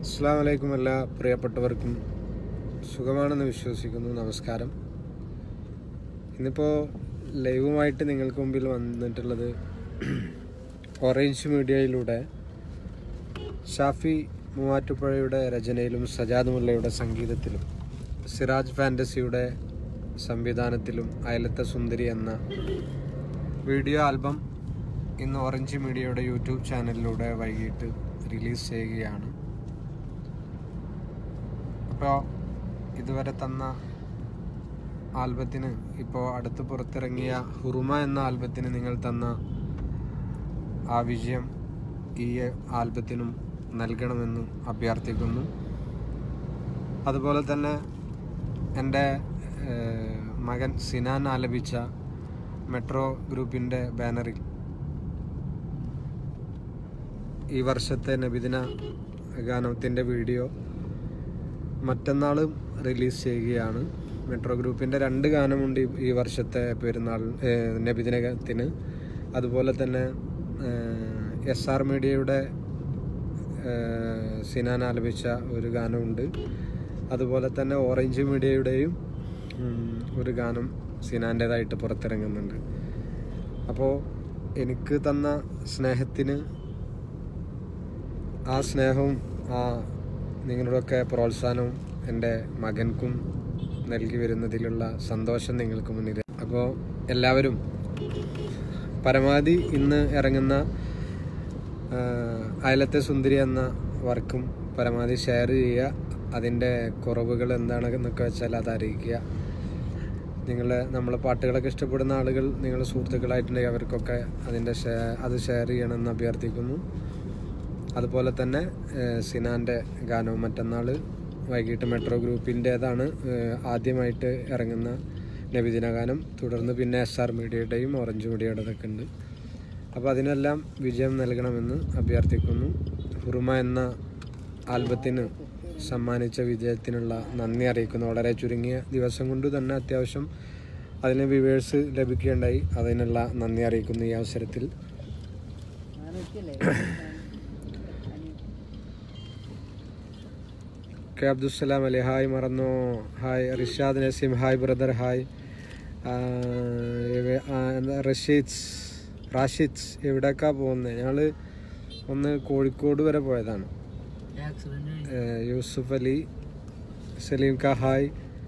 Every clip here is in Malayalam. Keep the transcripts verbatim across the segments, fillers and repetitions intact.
അസ്സലാമു അലൈക്കും. എല്ലാ പ്രിയപ്പെട്ടവർക്കും സുഖമാണെന്ന് വിശ്വസിക്കുന്നു. നമസ്കാരം. ഇന്നിപ്പോൾ ലൈവുമായിട്ട് നിങ്ങൾക്ക് മുമ്പിൽ വന്നിട്ടുള്ളത് ഓറഞ്ച് മീഡിയയിലൂടെ ഷാഫി മൂവാറ്റുപുഴയുടെ രചനയിലും സജാദ് മുല്ലയുടെ സംഗീതത്തിലും സിറാജ് ഫാൻറ്റസിയുടെ സംവിധാനത്തിലും അയലത്തെ സുന്ദരി എന്ന വീഡിയോ ആൽബം ഇന്ന് ഓറഞ്ച് മീഡിയയുടെ യൂട്യൂബ് ചാനലിലൂടെ വൈകിട്ട് റിലീസ് ചെയ്യുകയാണ്. അപ്പോൾ ഇതുവരെ തന്ന ആൽബത്തിന്, ഇപ്പോൾ അടുത്ത് പുറത്തിറങ്ങിയ ഹുറുമ എന്ന ആൽബത്തിന് നിങ്ങൾ തന്ന ആ വിജയം ഈ ആൽബത്തിനും നൽകണമെന്ന് അഭ്യർത്ഥിക്കുന്നു. അതുപോലെ തന്നെ എൻ്റെ മകൻ സിനാൻ ആലപിച്ച മെട്രോ ഗ്രൂപ്പിൻ്റെ ബാനറിൽ ഈ വർഷത്തെ നബിദിന ഗാനത്തിൻ്റെ വീഡിയോ മറ്റന്നാളും റിലീസ് ചെയ്യുകയാണ്. മെട്രോ ഗ്രൂപ്പിൻ്റെ രണ്ട് ഗാനമുണ്ട് ഈ വർഷത്തെ പെരുന്നാൾ നബിദിനത്തിന്. അതുപോലെ തന്നെ എസ് ആർ മീഡിയയുടെ സിനാൻ ആലപിച്ച ഒരു ഗാനമുണ്ട്. അതുപോലെ തന്നെ ഓറഞ്ച് മീഡിയയുടെയും ഒരു ഗാനം സിനാൻ്റേതായിട്ട് പുറത്തിറങ്ങുന്നുണ്ട്. അപ്പോൾ എനിക്ക് തന്ന സ്നേഹത്തിന്, ആ സ്നേഹവും ആ നിങ്ങളുടെയൊക്കെ പ്രോത്സാഹനവും എൻ്റെ മകൻക്കും നൽകി വരുന്നതിലുള്ള സന്തോഷം നിങ്ങൾക്ക് മുന്നിൽ. അപ്പോൾ എല്ലാവരും പരമാവധി ഇന്ന് ഇറങ്ങുന്ന അയലത്തെ സുന്ദരി എന്ന വർക്കും പരമാവധി ഷെയർ ചെയ്യുക. അതിൻ്റെ കുറവുകൾ എന്താണെന്നൊക്കെ വെച്ചാൽ അത് അറിയിക്കുക. നിങ്ങൾ നമ്മളെ പാട്ടുകളൊക്കെ ഇഷ്ടപ്പെടുന്ന ആളുകൾ നിങ്ങളുടെ സുഹൃത്തുക്കളായിട്ടുണ്ടെങ്കിൽ അവർക്കൊക്കെ അതിൻ്റെ അത് ഷെയർ ചെയ്യണമെന്ന് അഭ്യർത്ഥിക്കുന്നു. അതുപോലെ തന്നെ സിനാൻ്റെ ഗാനവും മറ്റന്നാൾ വൈകിട്ട് മെട്രോ ഗ്രൂപ്പിൻ്റേതാണ് ആദ്യമായിട്ട് ഇറങ്ങുന്ന നബിദിന ഗാനം. തുടർന്ന് പിന്നെ എസ് ആർ മീഡിയയുടെയും ഓറഞ്ച് മീഡിയയുടെതൊക്കെ ഉണ്ട്. അപ്പോൾ അതിനെല്ലാം വിജയം നൽകണമെന്ന് അഭ്യർത്ഥിക്കുന്നു. ഹുറുമ എന്ന ആൽബത്തിന് സമ്മാനിച്ച വിജയത്തിനുള്ള നന്ദി അറിയിക്കുന്നു. വളരെ ചുരുങ്ങിയ ദിവസം കൊണ്ട് തന്നെ അത്യാവശ്യം അതിന് വ്യൂവേഴ്സ് ലഭിക്കുകയുണ്ടായി. അതിനുള്ള നന്ദി അറിയിക്കുന്നു ഈ അവസരത്തിൽ. കെ അബ്ദുസ്സലാം അലി ഹായ് മറന്നോ. Hi Rishad Naseem hi brother hi. Rasheed Rashid എവിടേക്കാ പോകുന്നത്? ഞങ്ങൾ ഒന്ന് കോഴിക്കോട് വരെ പോയതാണ്. യൂസുഫ് അലി സലീം ക hi.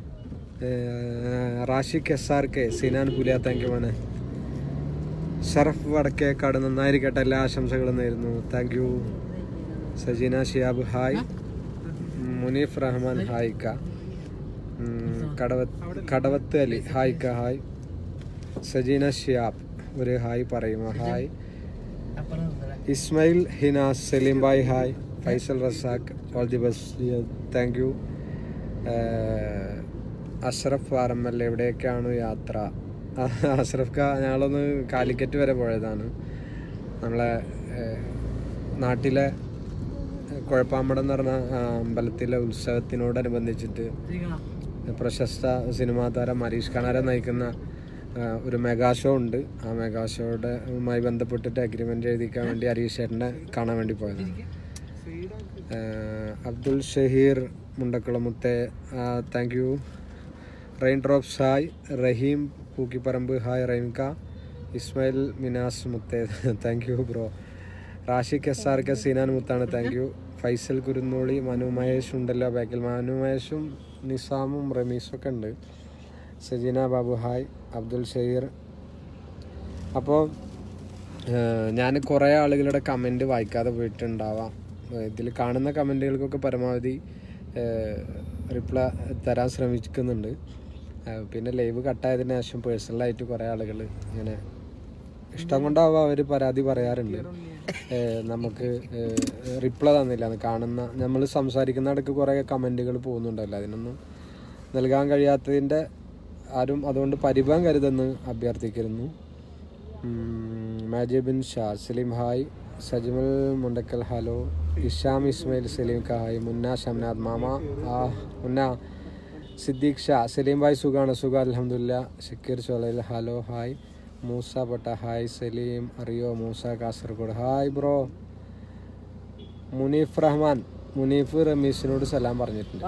Rashiq S R K Sinan പുലിയ താങ്ക് യു ആണ്. ഷറഫ് വടക്കേക്കാട് നന്നായിരിക്കട്ടെ, എല്ലാ ആശംസകളും നേരുന്നു. Thank you. Sajeena Shiyab hi. Munif Rahman hi ക. കടവത്ത് കടവത്ത് അലി ഹായ് ക ഹായ്. സജീന ഷിയാബ് ഒരു ഹായ് പറയുമോ? ഹായ്. ഇസ്മായിൽ ഹിനാസ് സലീം ഭായ് hi. Faisal Razak all the best thank you. Ashraf Arammal എവിടേക്കാണ് യാത്ര? അഷ്റഫ് ക ഞങ്ങളൊന്ന് കാലിക്കറ്റ് വരെ പോയതാണ്. നമ്മളെ നാട്ടിലെ കുഴപ്പാമ്പടം എന്ന് പറഞ്ഞ അമ്പലത്തിലെ ഉത്സവത്തിനോടനുബന്ധിച്ചിട്ട് പ്രശസ്ത സിനിമാ താരം ഹരീഷ് കണാരെ നയിക്കുന്ന ഒരു മെഗാ ഷോ ഉണ്ട്. ആ മെഗാ ഷോയുമായി ബന്ധപ്പെട്ടിട്ട് അഗ്രിമെൻ്റ് എഴുതിക്കാൻ വേണ്ടി ഹരീഷ് ചേട്ടനെ കാണാൻ വേണ്ടി പോയതാണ്. അബ്ദുൽ ഷഹീർ മുണ്ടക്കുളമുത്തെ thank you. Rain drops hi. Rahim Pookkiparamba hi. റെയിൻക. ഇസ്മായിൽ മിനാസ് മുത്തേ thank you bro. Rashiq S R K Sinan മുത്താണ് താങ്ക് യു. ഫൈസൽ കുരുന്നോളി. മനു മഹേഷ് ഉണ്ടല്ലോ ബാക്കിൽ. മനു മഹേഷും നിസാമും റമീസും ഒക്കെ ഉണ്ട്. സജീന ബാബു ഹായ്. അബ്ദുൽ ഷഹീർ. അപ്പോൾ ഞാൻ കുറേ ആളുകളുടെ കമൻറ്റ് വായിക്കാതെ പോയിട്ടുണ്ടാവാം. ഇതിൽ കാണുന്ന കമൻറ്റുകൾക്കൊക്കെ പരമാവധി റിപ്ലൈ തരാൻ ശ്രമിക്കുന്നുണ്ട്. പിന്നെ ലൈവ് കട്ടായതിനു ശേഷം പേഴ്സണലായിട്ട് കുറേ ആളുകൾ ഇങ്ങനെ ഇഷ്ടം കൊണ്ടാവാം അവർ പരാതി പറയാറുണ്ട്. നമുക്ക് റിപ്ലൈ തന്നില്ല എന്ന് കാണുന്ന നമ്മൾ സംസാരിക്കുന്നിടയ്ക്ക് കുറേ കമൻറ്റുകൾ പോകുന്നുണ്ടല്ലോ. അതിനൊന്നും നൽകാൻ കഴിയാത്തതിൻ്റെ ആരും അതുകൊണ്ട് പരിഭവം കരുതെന്ന് അഭ്യർത്ഥിക്കുന്നു. മാജിബിൻ ഷാ സലീം ഹായ്. സജ്മൽ മുണ്ടക്കൽ ഹലോ. ഇഷാം ഇസ്മായിൽ സലീം ക ഹായ്. മുന്ന ഷംനാഥ് മാമ ആ മുന്ന. സിദ്ദീഖ് ഷാ സലീം ഭായ് സുഖാണ്? സുഖ അൽഹംദുലില്ലാ. Shakkir Cholayil hello hi. മൂസ പട്ട ഹായ്. സലീം അറിയോ മൂസ കാസർഗോഡ് ഹായ് ബ്രോ. മുനീഫ് റഹ്മാൻ മുനീഫ് റമീസിനോട് സലാം പറഞ്ഞിട്ടുണ്ട്.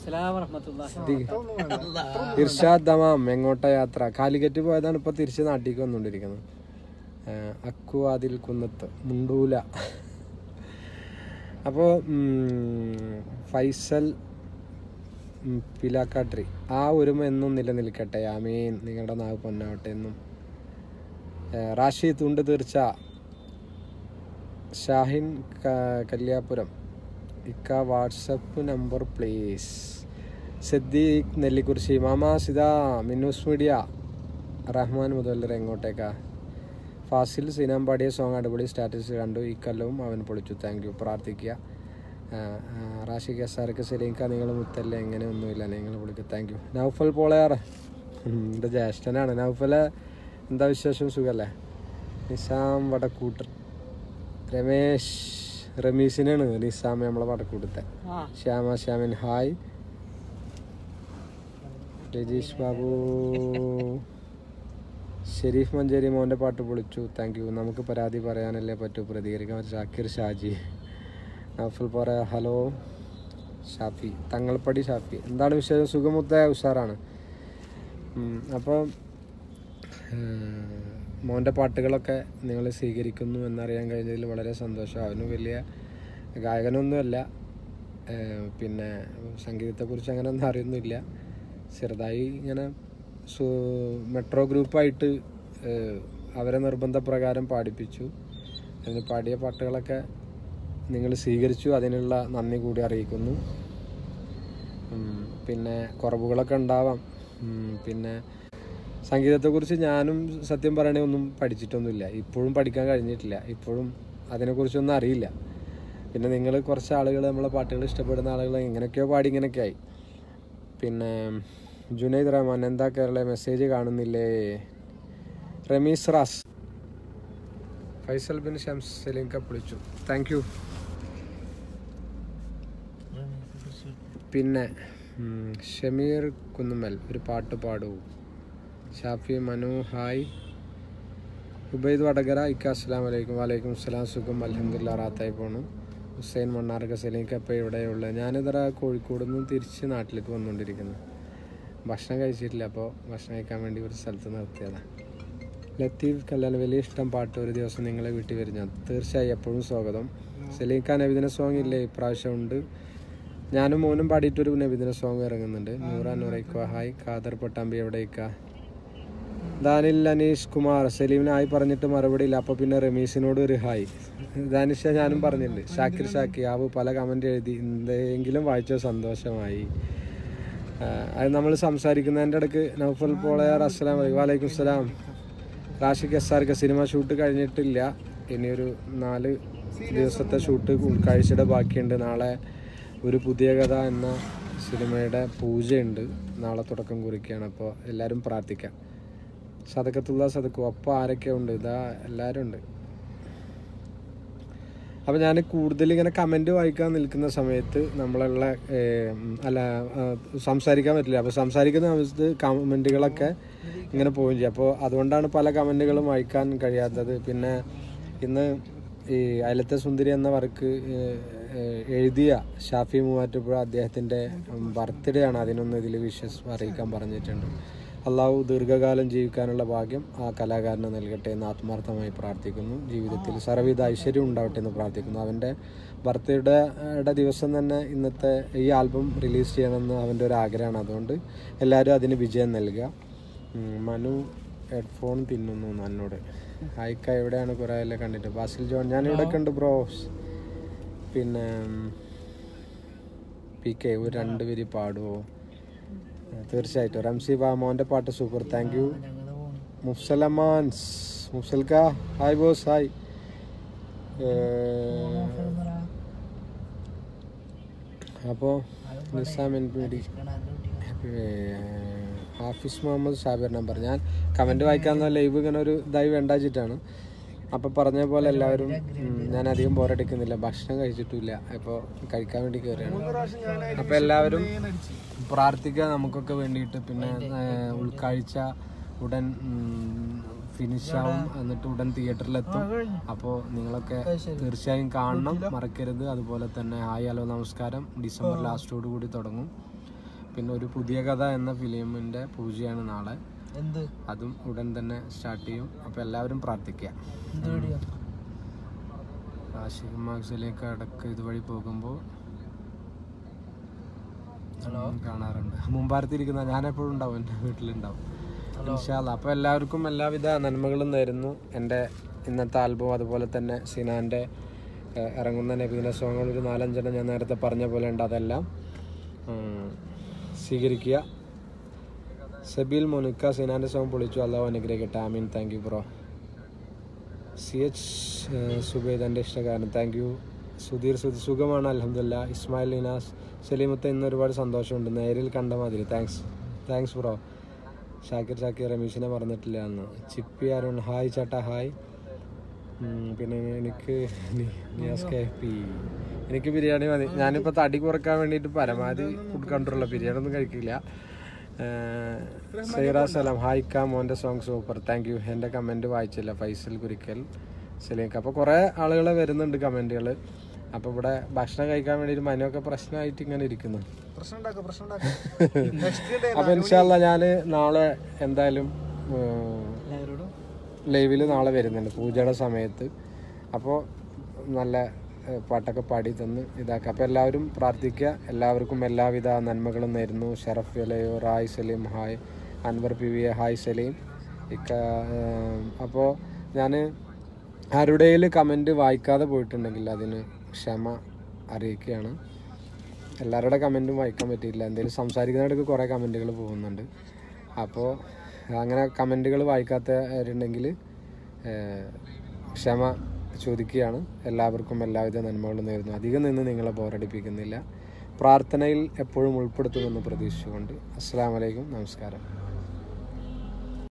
ഇർഷാദ് ദമാം എങ്ങോട്ടാ യാത്ര? കാലിക്കറ്റ് പോയതാണ്, ഇപ്പൊ തിരിച്ച് നാട്ടിലേക്ക് വന്നുകൊണ്ടിരിക്കുന്നത്. അക്കു ആദിൽ കുന്നത്ത് മുണ്ടൂല. അപ്പോൾ ഫൈസൽ പിലാക്കാട്രി ആ ഒരുമ എന്നും നിലനിൽക്കട്ടെ, ആമീൻ. നിങ്ങളുടെ നാവ് പൊന്നാവട്ടെ എന്നും. റാഷിദ് ഉണ്ട് തീർച്ച. ഷാഹിൻ കല്യാപുരം ഇക്ക WhatsApp number please. Siddique Nellikurissi മാമ സിദാ മിന്നൂസ് മീഡിയ. റഹ്മാൻ മുതലർ എങ്ങോട്ടേക്കാ? ഫാസിൽ സിനാം പാടിയ സോങ് അടിപൊളി, സ്റ്റാറ്റസ് കണ്ടു, ഇക്കൊല്ലവും അവൻ പൊളിച്ചു, താങ്ക് യു. പ്രാർത്ഥിക്കുക. റാഷിഖ് എസ് ആർക്ക് സലീംക്ക നിങ്ങൾ മുത്തല്ലേ, എങ്ങനെ ഒന്നുമില്ല, നിങ്ങൾ വിളിക്കുക, താങ്ക് യു. നൗഫൽ പോളയാറ് എൻ്റെ ജ്യേഷ്ഠനാണ്. നൗഫലെ എന്താ വിശേഷം, സുഖല്ലേ? നിസാം വടക്കൂട്ടർ. രമേശ് റമീസിനാണ് നിസാം നമ്മളെ വടക്കൂട്ടത്തെ. ശ്യാമ ശ്യാമൻ ഹായ്. രജീഷ് ബാബു ഷെരീഫ് മഞ്ചേരി മോൻ്റെ പാട്ട് പൊളിച്ചു, താങ്ക് യു. നമുക്ക് പരാതി പറയാനല്ലേ പറ്റൂ, പ്രതികരിക്കാൻ. ഷാക്കിർ ഷാജി. നൗഫൽ പോറ ഹലോ. ഷാഫി തങ്ങൾപ്പടി ഷാഫി എന്താണ് വിശേഷം? സുഖമുത്ത ഉഷാറാണ്. അപ്പോൾ മോൻ്റെ പാട്ടുകളൊക്കെ നിങ്ങൾ സ്വീകരിക്കുന്നു എന്നറിയാൻ കഴിഞ്ഞതിൽ വളരെ സന്തോഷം. അവന് വലിയ ഗായകനൊന്നുമല്ല, പിന്നെ സംഗീതത്തെക്കുറിച്ച് അങ്ങനെ ഒന്നും അറിയുന്നില്ല. ചെറുതായി ഇങ്ങനെ സു മെട്രോ ഗ്രൂപ്പായിട്ട് അവരെ നിർബന്ധപ്രകാരം പാടിപ്പിച്ചു. അതിന് പാടിയ പാട്ടുകളൊക്കെ നിങ്ങൾ സ്വീകരിച്ചു, അതിനുള്ള നന്ദി കൂടി അറിയിക്കുന്നു. പിന്നെ കുറവുകളൊക്കെ ഉണ്ടാവാം. പിന്നെ സംഗീതത്തെക്കുറിച്ച് ഞാനും സത്യം പറയണേ ഒന്നും പഠിച്ചിട്ടൊന്നുമില്ല, ഇപ്പോഴും പഠിക്കാൻ കഴിഞ്ഞിട്ടില്ല, ഇപ്പോഴും അതിനെക്കുറിച്ചൊന്നും അറിയില്ല. പിന്നെ നിങ്ങൾ കുറച്ച് ആളുകൾ നമ്മളെ പാട്ടുകൾ ഇഷ്ടപ്പെടുന്ന ആളുകൾ ഇങ്ങനെയൊക്കെയോ പാടി ഇങ്ങനെയൊക്കെ ആയി. പിന്നെ ജുനൈദ് റഹ്മാൻ എന്താ കേരള മെസ്സേജ് കാണുന്നില്ലേ? റമീസ് റാസ്. ഫൈസൽ ബിൻ ഷംസ് സലീംക്ക വിളിച്ചു, താങ്ക് യു. പിന്നെ ഷമീർ കുന്നുമൽ ഒരു പാട്ട് പാടൂ. ഷാഫി മനു ഹായ്. ഉബൈദ് വടകര ഇക്ക അസ്സലാം വലൈക്കും. വലൈക്കും അസ്സലാം. സുഖം അൽഹംദുലില്ലാ, റാത്തായി പോണു. ഹുസൈൻ മണ്ണാർക്ക സലീംക്ക ഇപ്പോൾ ഇവിടെയുള്ള. ഞാനിതറ കോഴിക്കോട് നിന്ന് തിരിച്ച് നാട്ടിലേക്ക് വന്നുകൊണ്ടിരിക്കുന്നു. ഭക്ഷണം കഴിച്ചിട്ടില്ല, അപ്പോൾ ഭക്ഷണം കഴിക്കാൻ വേണ്ടി ഒരു സ്ഥലത്ത് നിർത്തിയതാണ്. ലത്തീഫ് കല്യാൺ വലിയ ഇഷ്ടം പാട്ട്, ഒരു ദിവസം നിങ്ങളെ വീട്ടിൽ വരുന്ന തീർച്ചയായും എപ്പോഴും സ്വാഗതം. സലീംക്ക നബിദിന സോങ് ഇല്ലേ? ഇപ്രാവശ്യം ഉണ്ട്. ഞാനും മോനും പാടിയിട്ടൊരു നബിദിന സോങ് ഇറങ്ങുന്നുണ്ട്. നൂറ നൂറയ്ക്കോ ഹായ്. ഖാദർ പട്ടാമ്പി എവിടേക്കാ? ദാനിൽ അനീഷ് കുമാർ സലീമിന് ഹായ് പറഞ്ഞിട്ട് മറുപടി ഇല്ല, അപ്പോൾ പിന്നെ റമീസിനോട് ഒരു ഹായ്. ദാനിഷ ഞാനും പറഞ്ഞിട്ടുണ്ട്. ഷാക്കിർ ഷാക്കി ആവ് പല കമൻറ്റ് എഴുതി, എന്തെങ്കിലും വായിച്ചോ സന്തോഷമായി. അത് നമ്മൾ സംസാരിക്കുന്നതിൻ്റെ ഇടയ്ക്ക് നൗഫൽ പോളയാർ അസ്സലാം വലൈക്കും. വലൈക്കും അസ്സലാം. റാഷിഖ് എസ് ആർക്ക് സിനിമ ഷൂട്ട് കഴിഞ്ഞിട്ടില്ല, ഇനിയൊരു നാല് ദിവസത്തെ ഷൂട്ട് ഉൾക്കാഴ്ചയുടെ ബാക്കിയുണ്ട്. നാളെ ഒരു പുതിയ കഥ എന്ന സിനിമയുടെ പൂജയുണ്ട്, നാളെ തുടക്കം കുറിക്കുകയാണ്. അപ്പോൾ എല്ലാവരും പ്രാർത്ഥിക്കാം. സദക്കത്തുള്ള സദക്കും അപ്പോൾ ആരൊക്കെ ഉണ്ട്? ഇതാ എല്ലാവരും ഉണ്ട്. അപ്പോൾ ഞാൻ കൂടുതൽ ഇങ്ങനെ കമൻറ്റ് വായിക്കാൻ നിൽക്കുന്ന സമയത്ത് നമ്മളുള്ള അല്ല സംസാരിക്കാൻ പറ്റില്ല. അപ്പോൾ സംസാരിക്കുന്ന സമയത്ത് കമൻറ്റുകളൊക്കെ ഇങ്ങനെ പോവുകയും ചെയ്യും. അപ്പോൾ അതുകൊണ്ടാണ് പല കമൻറ്റുകളും വായിക്കാൻ കഴിയാത്തത്. പിന്നെ ഇന്ന് ഈ അയലത്തെ സുന്ദരി എന്ന വർക്ക് എഴുതിയ ഷാഫി മൂവാറ്റുപുഴ അദ്ദേഹത്തിൻ്റെ ബർത്ത്ഡേ ആണ്. അതിനൊന്ന് ഇതിൽ വിഷസ് അറിയിക്കാൻ പറഞ്ഞിട്ടുണ്ട്. അള്ളാഹു ദീർഘകാലം ജീവിക്കാനുള്ള ഭാഗ്യം ആ കലാകാരന് നൽകട്ടെ എന്ന് ആത്മാർത്ഥമായി പ്രാർത്ഥിക്കുന്നു. ജീവിതത്തിൽ സർവ്വവിധ ഐശ്വര്യം ഉണ്ടാവട്ടെ എന്ന് പ്രാർത്ഥിക്കുന്നു. അവൻ്റെ ബർത്ത്ഡേയുടെ ദിവസം തന്നെ ഇന്നത്തെ ഈ ആൽബം റിലീസ് ചെയ്യണമെന്ന് അവൻ്റെ ഒരു ആഗ്രഹമാണ്. അതുകൊണ്ട് എല്ലാവരും അതിന് വിജയം നൽകുക. മനു ഹെഡ്ഫോൺ തിന്നുന്നു എന്നോട്. ഹായ്ക്ക എവിടെയാണ്? കുറേ എല്ലാം കണ്ടിട്ട്. ബാസിൽ ജോൺ ഞാനിവിടെ കണ്ട് ബ്രോ. പിന്നെ പി കെ ഒരു രണ്ട് പേര് പാടുമോ? തീർച്ചയായിട്ടും. റംസി ബാ മോൻ്റെ പാട്ട് സൂപ്പർ, താങ്ക് യു. മുഫ്സലമാൻസ് മുഫ്സൽക്ക ഹായ് ബോസ് ഹായ്. അപ്പോൾ Nizam N P D Hafiz Muhammad Shabir number. ഞാൻ കമൻറ്റ് വായിക്കാമെന്ന ലൈവ് ഇങ്ങനെ ഒരു ഇതായി വേണ്ടാച്ചിട്ടാണ്. അപ്പോൾ പറഞ്ഞ പോലെ എല്ലാവരും ഞാൻ അധികം ബോറടിക്കുന്നില്ല, ഭക്ഷണം കഴിച്ചിട്ടില്ല, അപ്പോൾ കഴിക്കാൻ വേണ്ടി കയറിയാണ്. അപ്പോൾ എല്ലാവരും പ്രാർത്ഥിക്കുക നമുക്കൊക്കെ വേണ്ടിയിട്ട്. പിന്നെ ഉൾക്കാഴ്ച ഉടൻ ഫിനിഷ് ആവും, എന്നിട്ട് ഉടൻ തിയേറ്ററിലെത്തും. അപ്പോൾ നിങ്ങളൊക്കെ തീർച്ചയായും കാണണം, മറക്കരുത്. അതുപോലെ തന്നെ ഹായ് ഹലോ നമസ്കാരം ഡിസംബർ ലാസ്റ്റോട് കൂടി തുടങ്ങും. പിന്നെ ഒരു പുതിയ കഥ എന്ന ഫിലിമിൻ്റെ പൂജയാണ് നാളെ, അതും ഉടൻ തന്നെ സ്റ്റാർട്ട് ചെയ്യും. അപ്പോൾ എല്ലാവരും പ്രാർത്ഥിക്കുക. ആഷിഖ് മാക്സിലേക്ക് അടക്കം ഇതുവഴി പോകുമ്പോൾ കാണാറുണ്ട്. മുമ്പാരത്തിരിക്കുന്ന ഞാനെപ്പോഴും ഉണ്ടാവും, എൻ്റെ വീട്ടിലുണ്ടാവും ഇൻഷാ അല്ലാഹ്. അപ്പോൾ എല്ലാവർക്കും എല്ലാവിധ നന്മകളും നേരുന്നു. എൻ്റെ ഇന്നത്തെ ആൽബം അതുപോലെ തന്നെ സിനാൻ്റെ ഇറങ്ങുന്ന നബീന സോങ്ങുകൾ ഒരു നാലഞ്ചെണ്ണം ഞാൻ നേരത്തെ പറഞ്ഞ പോലെ ഉണ്ട്, അതെല്ലാം സ്വീകരിക്കുക. സബീൽ മോനിക്ക സിനാൻ്റെ സോങ് പൊളിച്ചു, അല്ലാഹു അനുഗ്രഹിക്കട്ടെ. ആമീൻ. Thank you bro. C H Zubaid എൻ്റെ ഇഷ്ടക്കാരൻ, താങ്ക് യു. സുധീർ സുധീർ സുഖമാണ് അൽഹംദുലില്ലാ. ഇസ്മായിൽ ഇനാസ് സലീമത്തെ ഇന്ന് ഒരുപാട് സന്തോഷമുണ്ട്, നേരിൽ കണ്ട മാതിരി. Thanks thanks bro. Shakir Shakir രമേശിനെ പറഞ്ഞിട്ടില്ല അന്ന്. ചിപ്പി അരുൺ ഹായ് ചേട്ടാ ഹായ്. പിന്നെ എനിക്ക് നിയാസ് കെ പി എനിക്ക് ബിരിയാണി മതി. ഞാനിപ്പോൾ തടി കുറക്കാൻ വേണ്ടിയിട്ട് പരമാവധി ഫുഡ് കൺട്രോളാണ്, ബിരിയാണി ഒന്നും കഴിക്കില്ല. സൈറ സലാം ഹായ് കാ മോൻ്റെ സോങ് സൂപ്പർ, താങ്ക് യു. എൻ്റെ കമൻറ്റ് വായിച്ചില്ല ഫൈസൽ കുരിക്കൽ സലീംക്ക്. അപ്പോൾ കുറേ ആളുകൾ വരുന്നുണ്ട് കമൻറ്റുകൾ. അപ്പോൾ ഇവിടെ ഭക്ഷണം കഴിക്കാൻ വേണ്ടിയിട്ട് മനൊക്കെ പ്രശ്നമായിട്ട് ഇങ്ങനെ ഇരിക്കുന്നു. അപ്പോൾ ഇൻഷാ അല്ലാഹ് ഞാൻ നാളെ എന്തായാലും ലൈവിൽ നാളെ വരുന്നുണ്ട് പൂജയുടെ സമയത്ത്. അപ്പോൾ നല്ല പാട്ടൊക്കെ പാടി തന്ന് ഇതാക്കുക. അപ്പോൾ എല്ലാവരും പ്രാർത്ഥിക്കുക. എല്ലാവർക്കും എല്ലാവിധ നന്മകളും നേരുന്നു. ഷറഫ് വലയോ hi Saleem hi. Anwar P V A hi Saleem ഇക്ക. അപ്പോൾ ഞാൻ ആരുടെയിൽ കമൻറ്റ് വായിക്കാതെ പോയിട്ടുണ്ടെങ്കിൽ അതിന് ക്ഷമ അറിയിക്കുകയാണ്. എല്ലാവരുടെ കമൻറ്റും വായിക്കാൻ പറ്റിയില്ല, എന്തെങ്കിലും സംസാരിക്കുന്നതിടയ്ക്ക് കുറേ കമൻറ്റുകൾ പോകുന്നുണ്ട്. അപ്പോൾ അങ്ങനെ കമൻറ്റുകൾ വായിക്കാത്തവരുണ്ടെങ്കിൽ ക്ഷമ ചോദിക്കുകയാണ്. എല്ലാവർക്കും എല്ലാവിധ നന്മകളും നേരുന്നു. അധികം നിന്ന് നിങ്ങളെ ബോറടിപ്പിക്കുന്നില്ല. പ്രാർത്ഥനയിൽ എപ്പോഴും ഉൾപ്പെടുത്തുമെന്ന് പ്രതീക്ഷിച്ചുകൊണ്ട് അസ്സലാമു അലൈക്കും, നമസ്കാരം.